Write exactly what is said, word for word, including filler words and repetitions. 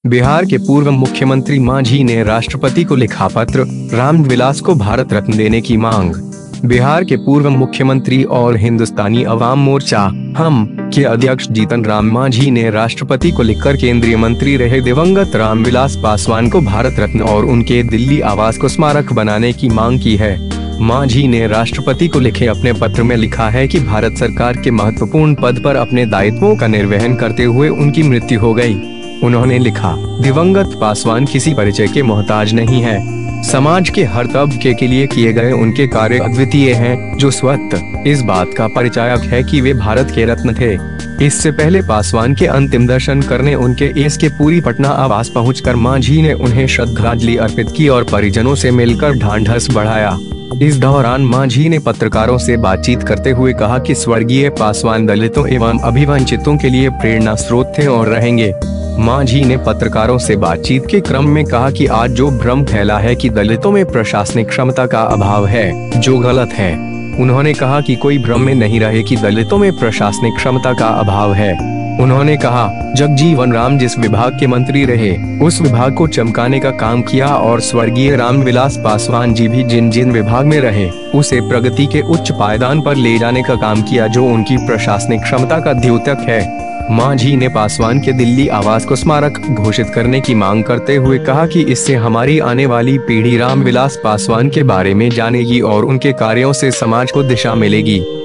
बिहार के पूर्व मुख्यमंत्री मांझी ने राष्ट्रपति को लिखा पत्र, रामविलास को भारत रत्न देने की मांग। बिहार के पूर्व मुख्यमंत्री और हिंदुस्तानी अवाम मोर्चा हम के अध्यक्ष जीतन राम मांझी ने राष्ट्रपति को लिखकर केंद्रीय मंत्री रहे दिवंगत रामविलास पासवान को भारत रत्न और उनके दिल्ली आवास को स्मारक बनाने की मांग की है। मांझी ने राष्ट्रपति को लिखे अपने पत्र में लिखा है कि भारत सरकार के महत्वपूर्ण पद पर अपने दायित्वों का निर्वहन करते हुए उनकी मृत्यु हो गई। उन्होंने लिखा, दिवंगत पासवान किसी परिचय के मोहताज नहीं है। समाज के हर तबके के लिए किए गए उनके कार्य अद्वितीय हैं, जो स्वतः इस बात का परिचायक है कि वे भारत के रत्न थे। इससे पहले पासवान के अंतिम दर्शन करने उनके एस के पुरी पटना आवास पहुंचकर मांझी ने उन्हें श्रद्धांजलि अर्पित की और परिजनों से मिलकर ढांढस बढ़ाया। इस दौरान मांझी ने पत्रकारों से बातचीत करते हुए कहा कि स्वर्गीय पासवान दलितों एवं अभिवंचितों के लिए प्रेरणा स्रोत थे और रहेंगे। मांझी ने पत्रकारों से बातचीत के क्रम में कहा कि आज जो भ्रम फैला है कि दलितों में प्रशासनिक क्षमता का अभाव है, जो गलत है। उन्होंने कहा कि कोई भ्रम में नहीं रहे कि दलितों में प्रशासनिक क्षमता का अभाव है। उन्होंने कहा, जगजीवन राम जिस विभाग के मंत्री रहे, उस विभाग को चमकाने का काम किया और स्वर्गीय रामविलास पासवान जी भी जिन जिन विभाग में रहे, उसे प्रगति के उच्च पायदान पर ले जाने का काम किया, जो उनकी प्रशासनिक क्षमता का द्योतक है। मांझी ने पासवान के दिल्ली आवास को स्मारक घोषित करने की मांग करते हुए कहा कि इससे हमारी आने वाली पीढ़ी रामविलास पासवान के बारे में जानेगी और उनके कार्यों से समाज को दिशा मिलेगी।